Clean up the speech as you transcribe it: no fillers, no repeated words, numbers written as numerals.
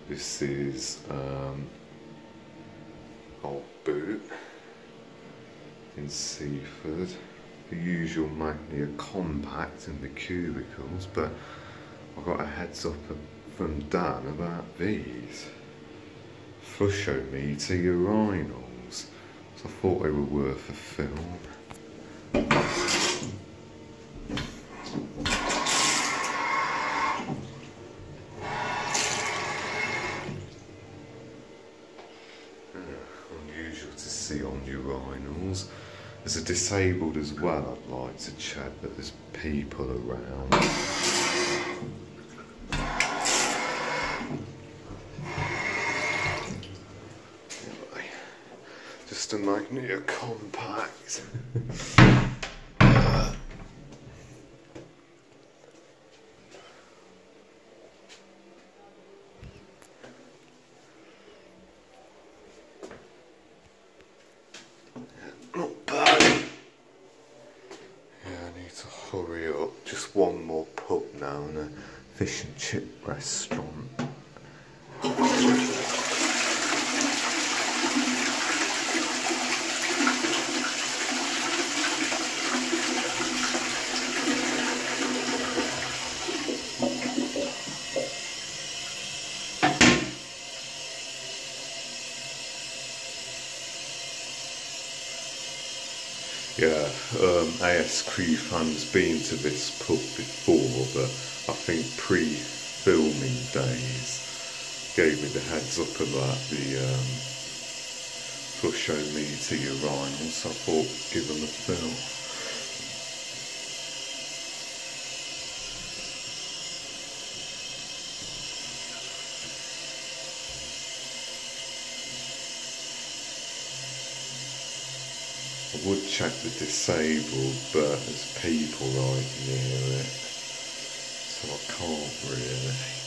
This is old boot in Seaford. The usual Magnia Compact in the cubicles, but I got a heads up from Dan about these Flushometer urinals, so I thought they were worth a film. Unusual to see on urinals. As a disabled as well, I'd like to check that there's people around. Just a Magnia Compact. Not bad. Yeah, I need to hurry up. Just one more pub now and a fish and chip restaurant. Yeah, AS Crew fans been to this pub before, but I think pre-filming days gave me the heads up about the Flushometer urinals, so I thought give them a film. I would check the disabled, but there's people right near it, so I can't really.